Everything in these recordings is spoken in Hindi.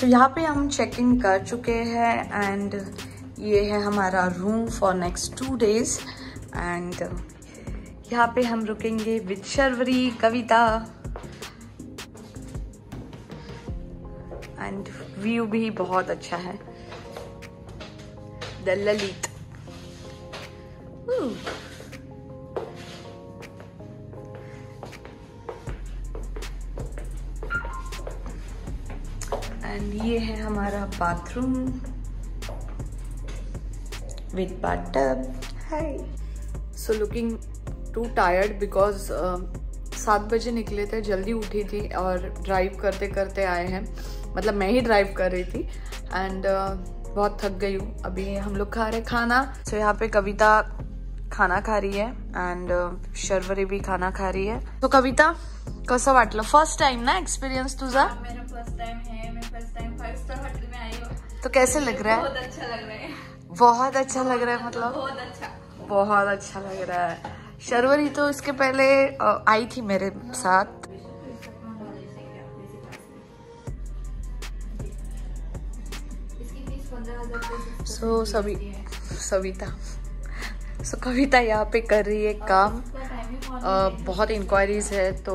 सो यहाँ पे हम चेक इन कर चुके हैं एंड ये है हमारा room for next 2 days and यहाँ पे हम रुकेंगे with Sharvari, Kavita and view भी बहुत अच्छा है, द ललित। एंड ये है हमारा bathroom with bathtub. Hi. So looking too tired because 7 बजे निकले थे, जल्दी उठी थी और ड्राइव करते करते आए हैं, मतलब मैं ही ड्राइव कर रही थी एंड बहुत थक गई हूँ। अभी हम लोग खा रहे खाना। सो यहाँ पे कविता खाना खा रही है एंड शर्वरी भी खाना खा रही है। तो कविता कसं वाटलं? फर्स्ट टाइम ना एक्सपीरियंस तुझा? मेरा फर्स्ट टाइम है, मैं फर्स्ट टाइम 5 स्टार होटल में आई हूँ। तो कैसे लग रहा है? बहुत अच्छा लग रहा है। बहुत अच्छा लग रहा है, मतलब बहुत अच्छा, बहुत अच्छा लग रहा है। शर्वरी तो इसके पहले आई थी मेरे साथ। सो कविता यहाँ पे कर रही है काम। बहुत इंक्वायरीज है तो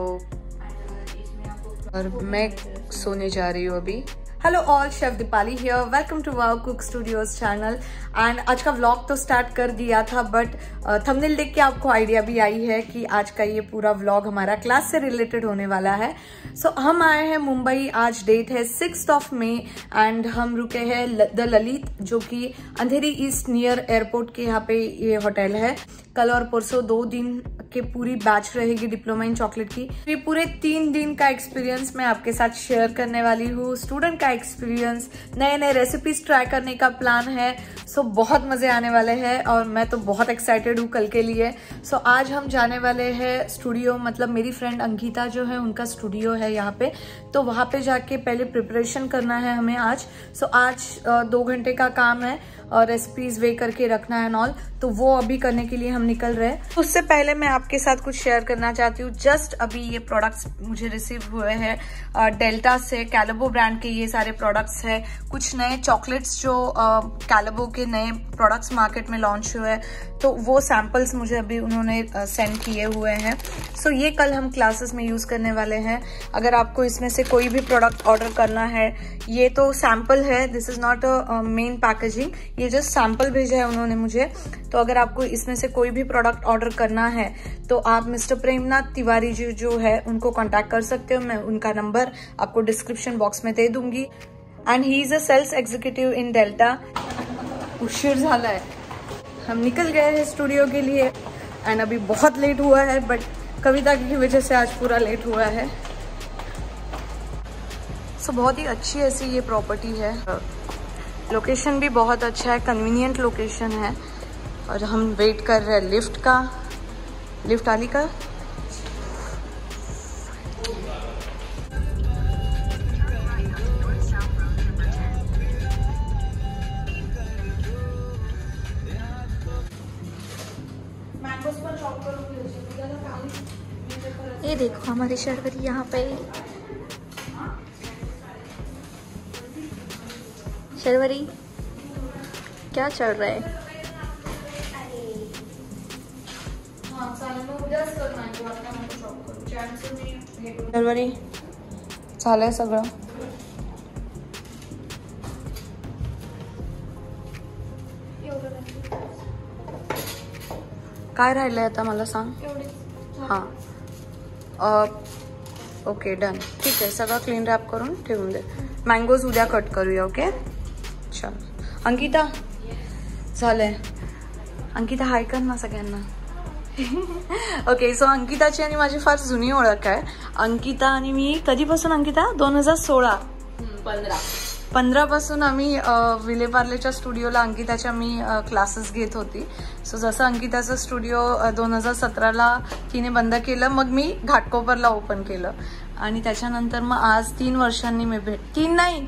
और मैं सोने जा रही हूँ अभी। Hello all, chef Deepali here, welcome to wow cook studios channel. And आज का व्लॉग तो स्टार्ट कर दिया था बट थंबनेल देख के आपको आइडिया भी आई है कि आज का ये पूरा व्लॉग हमारा क्लास से रिलेटेड होने वाला है। सो हम आए हैं मुंबई, आज डेट है 6 मई एंड हम रुके हैं द ललित, जो कि अंधेरी ईस्ट नियर एयरपोर्ट के यहाँ पे ये होटल है। कल और परसों 2 दिन के पूरी बैच रहेगी डिप्लोमा इन चॉकलेट की। ये पूरे 3 दिन का एक्सपीरियंस मैं आपके साथ शेयर करने वाली हूँ। स्टूडेंट का एक्सपीरियंस, नए नए रेसिपीज ट्राई करने का प्लान है। सो बहुत मजे आने वाले हैं और मैं तो बहुत एक्साइटेड हूँ कल के लिए। सो आज हम जाने वाले हैं स्टूडियो, मतलब मेरी फ्रेंड अंकिता जो है उनका स्टूडियो है यहाँ पे, तो वहाँ पे जाके पहले प्रिपरेशन करना है हमें आज। सो आज 2 घंटे का काम है और रेसिपीज वे करके रखना है ऑल, तो वो अभी करने के लिए हम निकल रहे हैं। उससे पहले मैं आपके साथ कुछ शेयर करना चाहती हूँ। जस्ट अभी ये प्रोडक्ट्स मुझे रिसीव हुए हैं डेल्टा से, कैलोबो ब्रांड के ये सारे प्रोडक्ट्स है। कुछ नए चॉकलेट्स जो कैलोबो के नए प्रोडक्ट्स मार्केट में लॉन्च हुए हैं, तो वो सैंपल्स मुझे अभी उन्होंने सेंड किए हुए हैं। सो ये कल हम क्लासेस में यूज करने वाले हैं। अगर आपको इसमें से कोई भी प्रोडक्ट ऑर्डर करना है, ये तो सैंपल है, this is not a main packaging, ये जस्ट सैंपल भेजा है उन्होंने मुझे। तो अगर आपको इसमें से कोई भी प्रोडक्ट ऑर्डर करना है तो आप मिस्टर प्रेमनाथ तिवारी जी जो है उनको कांटेक्ट कर सकते हो। मैं उनका नंबर आपको डिस्क्रिप्शन बॉक्स में दे दूंगी। And he is a sales executive in Delta. उशीर झाला है, हम निकल गए हैं स्टूडियो के लिए एंड अभी बहुत लेट हुआ है बट कविता की वजह से आज पूरा लेट हुआ है। सो बहुत ही अच्छी ऐसी ये प्रॉपर्टी है, लोकेशन भी बहुत अच्छा है, कन्वीनियंट लोकेशन है। और हम वेट कर रहे हैं लिफ्ट का, लिफ्ट वाली का। ये देखो हमारी शर्वरी यहाँ पे। शर्वरी क्या चल रहा है? शर्वरी झालंय सगळं। काय राहिलंय आता मला सांग। हां ओके डन, ठीक आहे, सगळं क्लीन रॅप करून ठेवून दे। मँगोज उद्या कट करूया, ओके चल। अंकिता झालंय, अंकिता हाय कर ना सगळ्यांना। ओके सो अंकिताची आणि माझी फार जुनी ओळख आहे। अंकिता आणि मी कधीपासून, अंकिता 2015 पासून आम्ही विलेपार्लेच्या स्टुडिओला अंकिताच्या मी क्लासेस घेत होती। सो जसं अंकिताचं स्टुडिओ 2017ला तिने बंद केलं, मग मी घाटकोपरला ओपन केलं आणि त्याच्यानंतर मग आज 3 वर्षांनी मी 3 नाही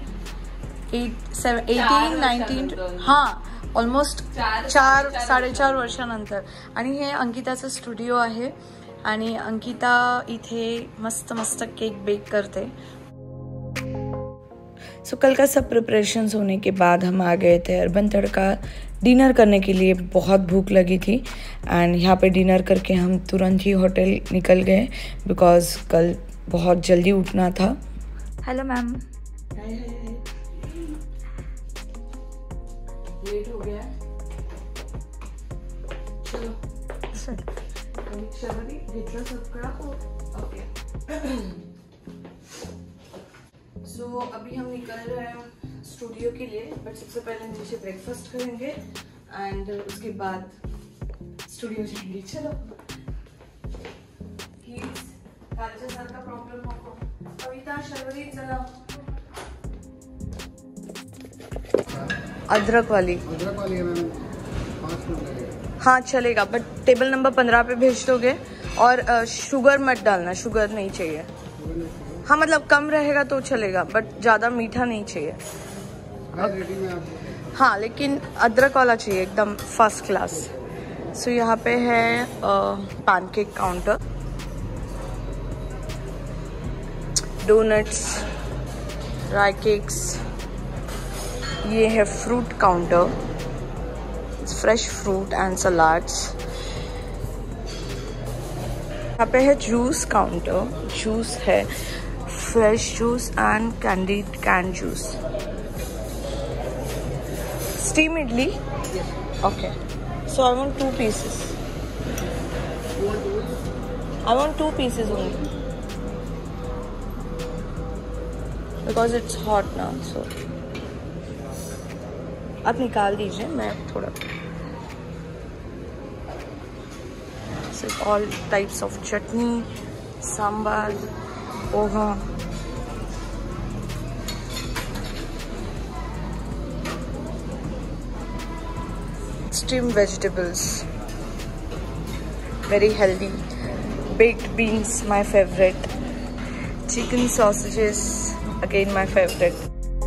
18 19 हां ऑलमोस्ट 4-4.5 वर्षानंतर। आणि हे अंकिताचं स्टुडिओ आहे आणि अंकिता इथे मस्त मस्त केक बेक करते। सो कल का सब प्रिपरेशंस होने के बाद हम आ गए थे अर्बन तड़का डिनर करने के लिए। बहुत भूख लगी थी एंड यहाँ पे डिनर करके हम तुरंत ही होटल निकल गए बिकॉज कल बहुत जल्दी उठना था। Hello ma'am. लेट हो गया, चलो शर्वरी घेतलं सगळं। ओके सो अभी हम निकल रहे हैं स्टूडियो के लिए, बट सबसे पहले हम नीचे ब्रेकफास्ट करेंगे एंड उसके बाद स्टूडियो जाएंगे। चलो कालच्यासारखा प्रॉब्लेम नको। कविता शर्वरी चला। अदरक वाली है मैम, 5 मिनट लगेगा। हाँ चलेगा, बट टेबल नंबर 15 पे भेज दोगे और शुगर मत डालना, शुगर नहीं चाहिए। हाँ मतलब कम रहेगा तो चलेगा, बट ज़्यादा मीठा नहीं चाहिए। हाँ लेकिन अदरक वाला चाहिए, एकदम फर्स्ट क्लास। सो यहाँ पे है pancake counter, donuts, dry cakes. ये है fruit counter, fresh fruit and salads. यहाँ पे है जूस काउंटर, जूस है fresh juice and candied can juice. Steam idli, okay. So I want 2 pieces. I want 2 pieces only because it's hot now. So आप निकाल दीजिए, मैं थोड़ा all types of chutney, sambar, poha, steamed vegetables, very healthy, baked beans my favorite, chicken sausages again my favorite.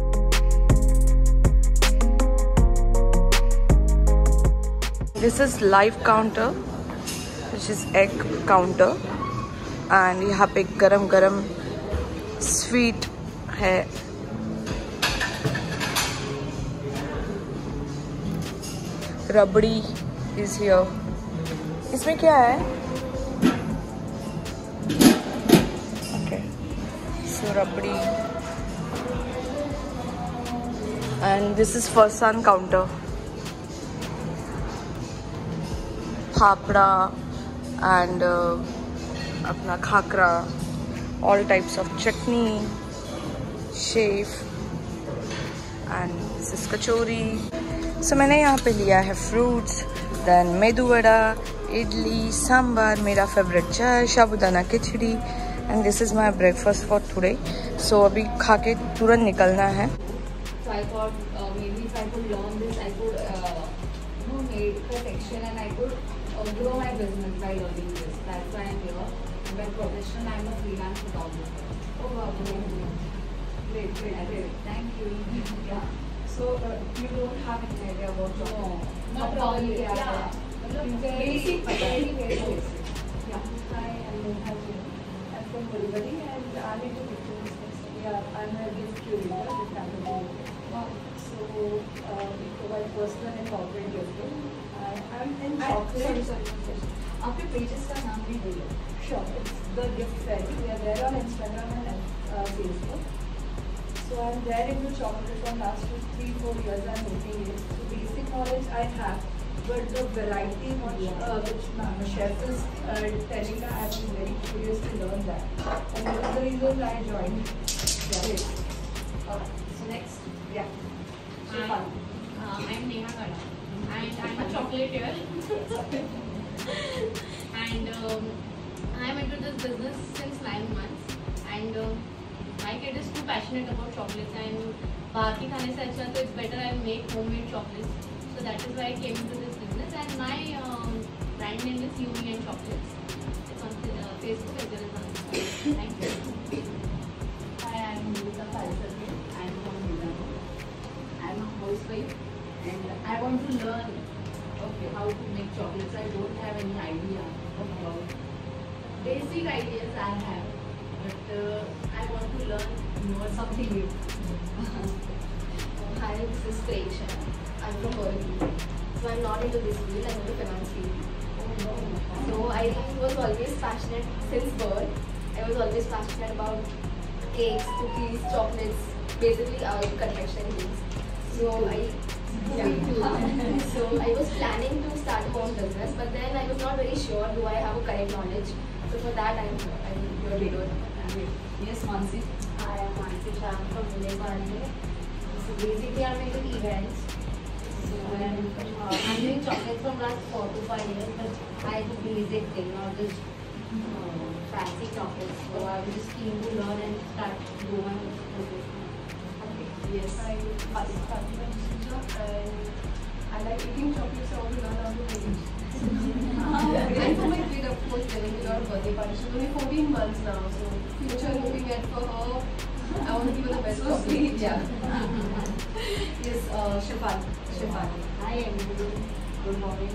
This is live counter, which is egg counter, and यहाँ पे गरम गरम स्वीट है। रबड़ी is here. इसमें क्या है? Okay, so rabri, and this is farsan counter. Fafda and अपना khakhra, all types of chutney, shave and this is kachori. So मैंने यहाँ पे लिया है फ्रूट्स, देन मेदू वड़ा, इडली, सांबर, मेरा फेवरेट चाय, sabudana khichdi, and this is my breakfast for today. So अभी खा के तुरंत निकलना है। So I thought maybe if I could learn this, I could make protection and I could grow my business by learning this. That's why I'm here. By profession, I'm a freelance photographer. Oh wow, great, thank you. Yeah. So you don't have any idea about job? No, not really. Yeah, basic, very basic. Yeah. Hi, I'm from Bolivia and I'm into pictures. Yeah, I'm a gift curator with Family. Wow. So we provide personal and corporate gifting. I'm in chocolate. Sorry. आपके pages का नाम भी बोलो. Sure. It's the Gift Fairy. We are there on Instagram and Facebook. So I'm there into chocolate from last 3-4 years. I'm making it. So basic knowledge I have, but the variety which chef is telling, I was very curious to learn that, and that is the reason I joined. Yeah. So next, yeah. So fun. I'm Neha Gada, and I'm a chocolatier. And I'm into this business since 9 months, and my kid is too passionate about chocolates, and बाहर की खाने से अच्छा तो it's better I make homemade chocolates. So that is why I came into this business, and my brand name is Yumi and Chocolates. It's on Facebook as well as on Instagram. Thank you. Hi, I'm Nilita Palisade. I'm from Milano. I'm a housewife, and I want to learn how to make chocolates. I don't have any idea about basic ideas I have, but I want to learn something new. Hi, this is Preksha. I'm from Borivali. So I'm not into this field, I'm into finance field. So I was always passionate since birth. I was always passionate about cakes, cookies, chocolates, basically confectionery things. So I was planning to start a own business, but then I was not very sure do I have a correct knowledge. So for that I'm here to do it. Yes, Mansi. I am Mansi Shah from Mumbai. So basically I'm into events. So I'm doing chocolate from last 4 to 5 years, but I do basic thing, not just fancy chocolates. So I'm just keen to learn and start doing my business. Yes. I started my business job and I like eating chocolates, so I want to learn how to make it. And for my kid, of course, there will be a lot of birthday parties. She's only 14 months now, so future looking at for her, I want to give her the best chocolate. Yeah. Yes, Shefali. Hi everyone, good morning.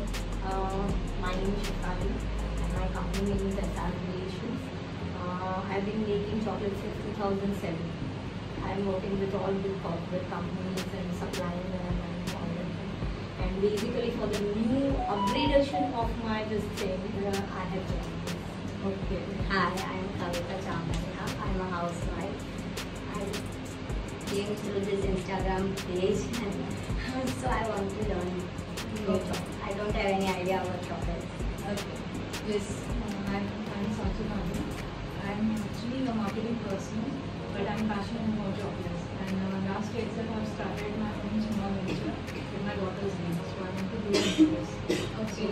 My name is Shefali and my company name is SR Creations. I've been making chocolates since 2007. I'm working with all big corporate companies and supplying them and all that. And basically for the new upgradation of my this thing, I have chocolates. Okay. Hi, I'm Kavita Chamania. I'm a housewife. I came through this Instagram page and so I want to learn more chocolate. I don't have any idea about chocolate. Okay. Yes, I'm Sachimani. I'm actually a marketing person, but I'm passionate about chocolates. And last year itself I've started my own small venture with my daughter's name. So I want to do this. Okay.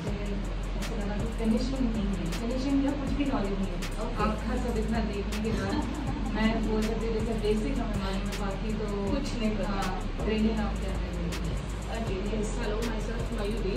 So then finishing नहीं है, फिनिशिंग का कुछ भी नॉलेज नहीं है। आपका सब इतना देखने के बाद मैं बोल सकती हूँ जैसे बेसिक हमें मालूम है, बाकी तो कुछ नहीं पता। ट्रेनिंग आप क्या है? Okay, yes, hello, myself Mayuri.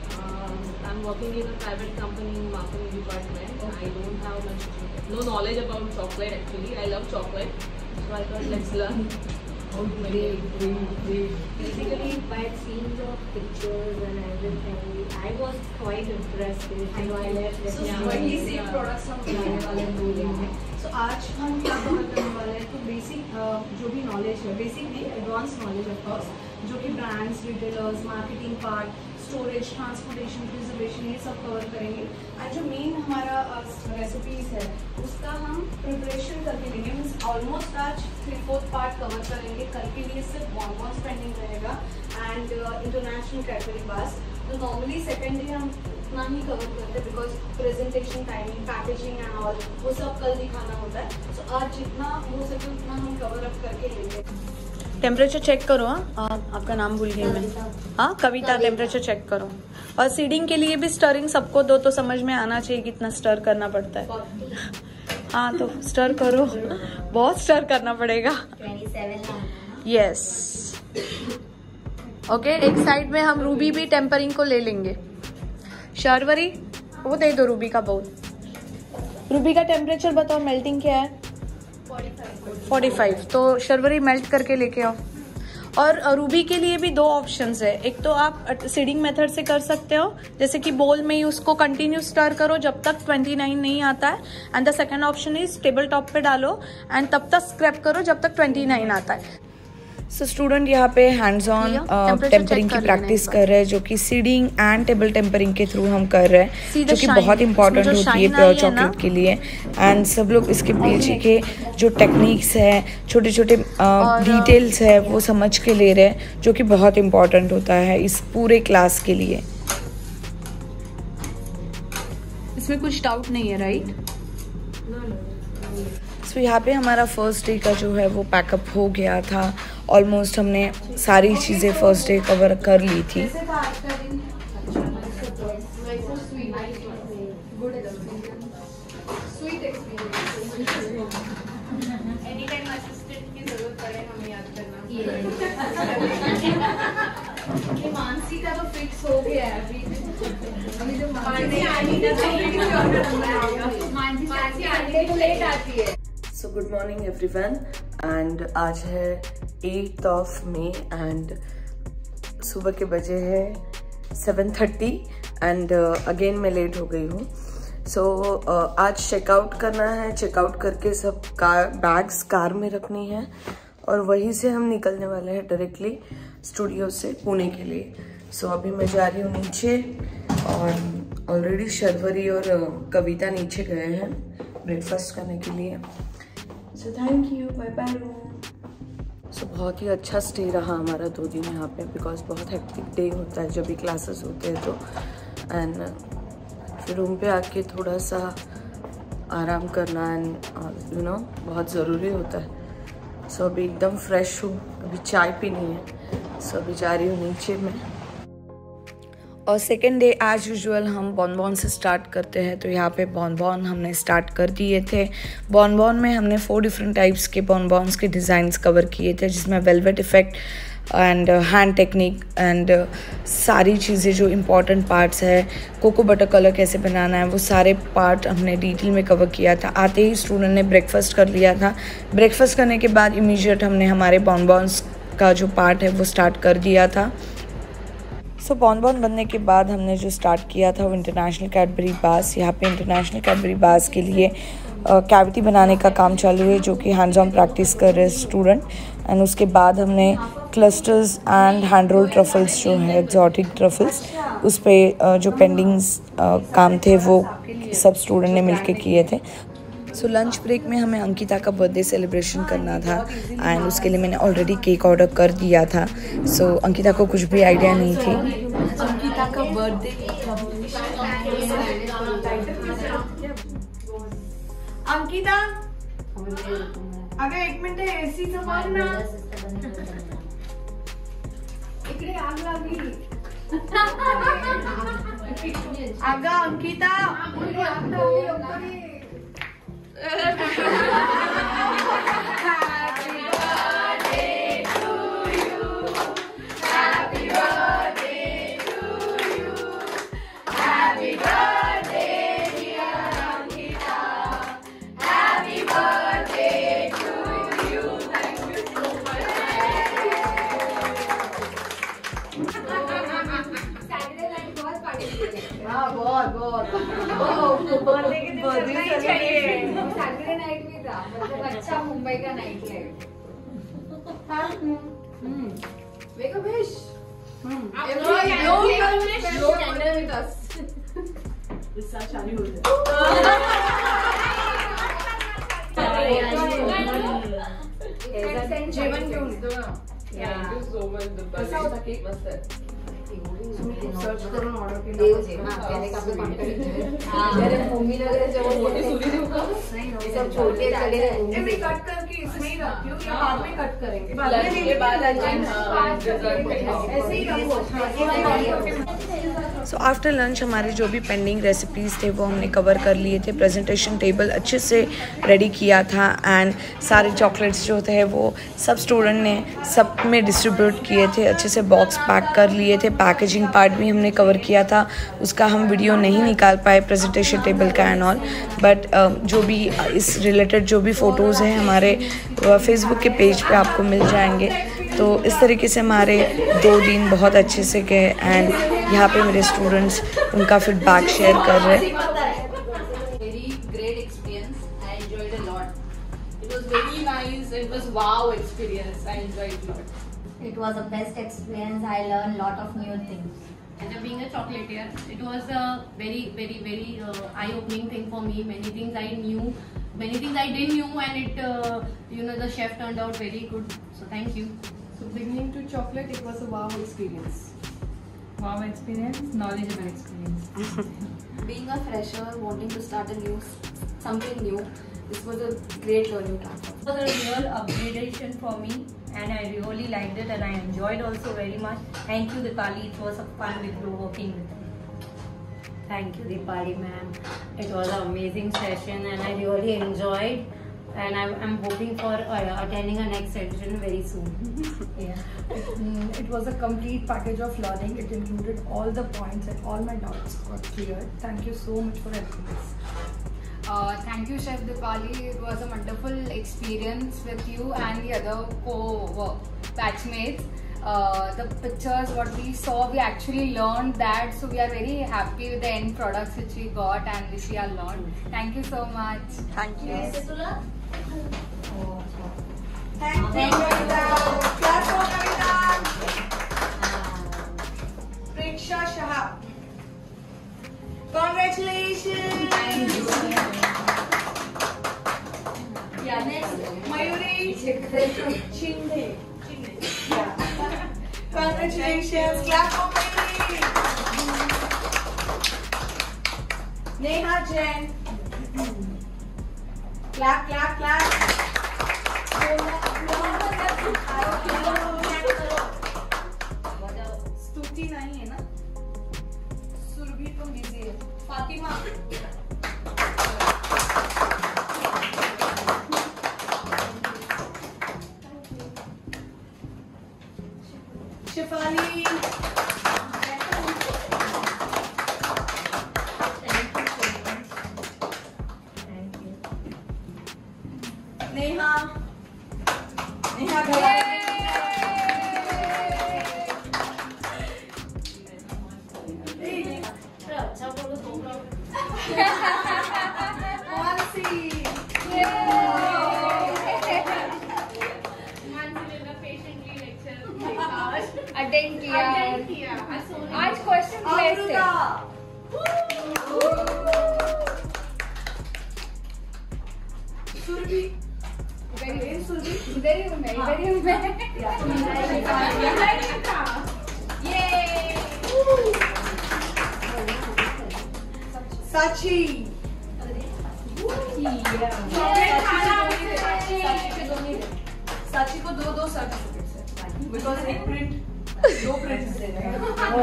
I'm working in a private company in marketing department. I don't have no knowledge about chocolate actually. I love chocolate, so I thought let's learn. Great. Basically, by seeing the pictures and everything, I was quite interested. So I left. So वही सेम प्रोडक्ट्स हम बनाने वाले हैं 2 दिन में। So आज हम क्या कवर करने वाले हैं तो बेसिक जो भी नॉलेज है, बेसिक नहीं एडवांस नॉलेज ऑफ कोर्स, जो कि brands, retailers, marketing part, storage, transportation, preservation ये सब कवर करेंगे। और जो मेन हमारा रेसिपीज है उसका हम प्रिपरेशन करके लेंगे। मीन्स ऑलमोस्ट आज 3/4 पार्ट कवर करेंगे। कल के लिए सिर्फ bonbons पेंडिंग रहेगा एंड इंटरनेशनल कैडबरी बार्स। तो नॉर्मली सेकेंड डे हम उतना ही कवर करते हैं because presentation timing, packaging and all वो सब कल दिखाना होता है। तो आज जितना हो सके उतना हम कवर अप करके लेंगे। टेम्परेचर चेक करो। आपका नाम भूल गई मैं। हाँ, कविता, टेम्परेचर चेक करो। और सीडिंग के लिए भी स्टरिंग सबको दो तो समझ में आना चाहिए कितना स्टर करना पड़ता है। हाँ तो स्टर करो, बहुत स्टर करना पड़ेगा। 27 यस। ओके, एक साइड में हम रूबी भी टेम्परिंग को ले लेंगे। शर्वरी वो दे दो रूबी का बहुत। रूबी का टेम्परेचर बताओ, मेल्टिंग क्या है? 45। तो शर्वरी मेल्ट करके लेके आओ। और रूबी के लिए भी 2 ऑप्शंस है। एक तो आप सीडिंग मेथड से कर सकते हो, जैसे कि बोल में ही उसको कंटिन्यू स्टर करो जब तक 29 नहीं आता है। And the second option is table top पे डालो एंड तब तक स्क्रैप करो जब तक 29 आता है। सो स्टूडेंट यहाँ पे हैंड्स ऑन टेम्परिंग की प्रैक्टिस कर रहे हैं, जो कि सीडिंग एंड टेबल टेम्परिंग के थ्रू हम कर रहे हैं, जो कि बहुत इंपॉर्टेंट होती है प्योर चॉकलेट के लिए। एंड सब लोग इसके पीछे के जो टेक्निक्स है, छोटे छोटे डिटेल्स है वो समझ के ले रहे हैं, जो कि बहुत इंपॉर्टेंट होता है इस पूरे क्लास के लिए। इसमें कुछ डाउट नहीं है, राइट? सो यहाँ पे हमारा फर्स्ट डे का जो है वो पैकअप हो गया था। ऑलमोस्ट हमने सारी चीज़ें फर्स्ट डे कवर कर ली थी। मानसी का तो फिक्स हो गया है अभी। So good morning everyone and आज है 8 मई एंड सुबह के बजे है 7:30 एंड अगेन मैं लेट हो गई हूँ। सो आज चेकआउट करना है। चेकआउट करके सब बैग्स कार में रखनी है और वहीं से हम निकलने वाले हैं डायरेक्टली स्टूडियो से पुणे के लिए। सो अभी मैं जा रही हूँ नीचे और ऑलरेडी शर्वरी और कविता नीचे गए हैं ब्रेकफास्ट करने के लिए। So thank you, bye bye. So बहुत ही अच्छा स्टे रहा हमारा 2 दिन यहाँ पे, बिकॉज बहुत हेक्टिक डे होता है जब भी क्लासेस होते हैं तो। एंड फिर रूम पे आके थोड़ा सा आराम करना एंड यू नो बहुत ज़रूरी होता है। सो अभी एकदम फ्रेश हूँ, अभी चाय पीनी है। सो अभी जा रही हूँ नीचे में। और सेकेंड डे एज यूजुअल हम बॉनबॉन से स्टार्ट करते हैं। तो यहाँ पे बॉनबॉन हमने स्टार्ट कर दिए थे। बॉनबॉन में हमने 4 डिफरेंट टाइप्स के बॉनबॉन्स के डिज़ाइंस कवर किए थे, जिसमें velvet effect and hand technique and सारी चीज़ें जो इम्पॉर्टेंट पार्ट्स है, कोको बटर कलर कैसे बनाना है, वो सारे पार्ट हमने डिटेल में कवर किया था। आते ही स्टूडेंट ने ब्रेकफास्ट कर लिया था। ब्रेकफास्ट करने के बाद इमीडिएट हमने हमारे बॉनबॉन्स का जो पार्ट है वो स्टार्ट कर दिया था। सो बॉनबॉन बनने के बाद हमने जो स्टार्ट किया था वो इंटरनेशनल कैडबरी बार्स। यहाँ पे इंटरनेशनल कैडबरी बार्स के लिए कैविटी बनाने का काम चालू है, जो कि हैंड्स ऑन प्रैक्टिस कर रहे हैं स्टूडेंट। एंड उसके बाद हमने clusters and hand roll truffles जो है एक्जॉटिक ट्रफल्स, उस पर जो पेंडिंग्स काम थे वो सब स्टूडेंट ने मिलकर किए थे। सो लंच ब्रेक में हमें अंकिता का बर्थडे सेलिब्रेशन करना था एंड उसके लिए मैंने ऑलरेडी केक ऑर्डर कर दिया था। सो अंकिता को कुछ भी आइडिया नहीं थी। अंकिता का बर्थडे। अंकिता अगं 1 मिनिट एसीचं बघ ना, इकडे आग लागली। अगं अंकिता आग लागली। सैटरडे नाइट में था, मतलब अच्छा मुंबई का night life. Wake up, Vish. With us. जेवण घेऊन कसा होता केक? मस्त सर्च करून ऑर्डर केलं। मम्मी वगैरे सब छोटे मैं कट करके इसमें ही रखती हूँ या बाद में कट करेंगे? ऐसे ही रखो। सो आफ्टर लंच हमारे जो भी पेंडिंग रेसिपीज़ थे वो हमने कवर कर लिए थे। प्रेजेंटेशन टेबल अच्छे से रेडी किया था एंड सारे चॉकलेट्स जो थे वो सब स्टूडेंट ने सब में डिस्ट्रीब्यूट किए थे। अच्छे से बॉक्स पैक कर लिए थे। पैकेजिंग पार्ट भी हमने कवर किया था, उसका हम वीडियो नहीं निकाल पाए प्रेजेंटेशन टेबल का एंड ऑल, बट जो भी इस रिलेटेड जो भी फ़ोटोज़ हैं हमारे फेसबुक के पेज पे आपको मिल जाएंगे। तो इस तरीके से हमारे 2 दिन बहुत अच्छे से गए एंड यहाँ पे मेरे स्टूडेंट्स उनका फीडबैक शेयर कर रहे हैं। Very great experience. I enjoyed a lot. It was very nice. It was wow experience. I enjoyed a lot. It was the best experience. I learned a lot of new things. And being a chocolatier, it was a very eye-opening thing for me. Many things I knew, many things I didn't know, and it, the chef turned out very good. So thank you. So beginning to chocolate, it was a wow experience. Wow experience, knowledgeable experience. Being a fresher, wanting to start something new, this was a great learning platform. It was a real upgradation for me, and I really liked it, and I enjoyed also very much. Thank you, Dipali. It was a fun with you working with you. Thank you, Dipali ma'am. It was an amazing session, and I really enjoyed. And I'm hoping for attending a next session very soon. Yeah. It was a complete package of learning. It included all the points and all my doubts got cleared. Thank you so much for helping us. Thank you, Chef Dipali. It was a wonderful experience with you and the other batchmates. The pictures, what we saw, we actually learned that. So we are very happy with the end products which we got and which we are learned. Thank you so much. Thank you. Thank you, Kavita. Clap for Kavita. Preksha Shah. Congratulations. Yeah, next Mayuri Chinde. Yeah. Congratulations. Clap for Mayuri. Neha Jain. Clap, clap, clap. स्तुति नहीं है ना? सुरभि तो बिजी है. फातिमा. शिफाली. नेहा. नेहा अटेंड किया आज क्वेश्चन बेस्ड है. सुरभि. इधर ही हूँ मैं. साची. साची को दो सर्टिफिकेट्स है बिकॉज एक प्रिंट 2 प्रिंट्स दे रहे हैं.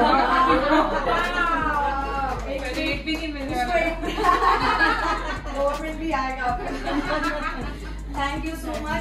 एक भी नहीं मिल रहा है. गवर्नमेंट भी आएगा. Thank you so much.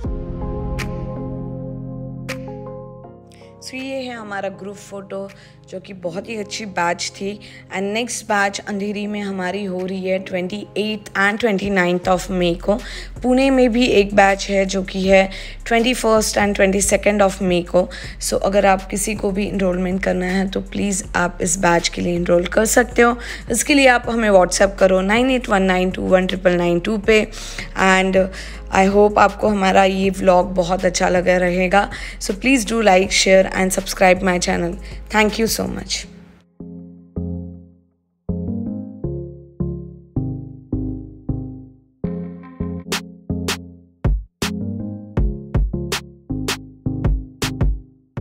So ये है हमारा ग्रुप फ़ोटो जो कि बहुत ही अच्छी बैच थी. एंड नेक्स्ट बैच अंधेरी में हमारी हो रही है 28 एंड 29 ऑफ मई को. पुणे में भी एक बैच है जो कि है 21 एंड 22 ऑफ मई को. सो अगर आप किसी को भी इनरोलमेंट करना है तो प्लीज़ आप इस बैच के लिए इनरोल कर सकते हो. इसके लिए आप हमें व्हाट्सएप करो 9819219992 पे. एंड आई होप आपको हमारा ये व्लॉग बहुत अच्छा लगा रहेगा. So please do like, share and subscribe my channel. Thank you so much.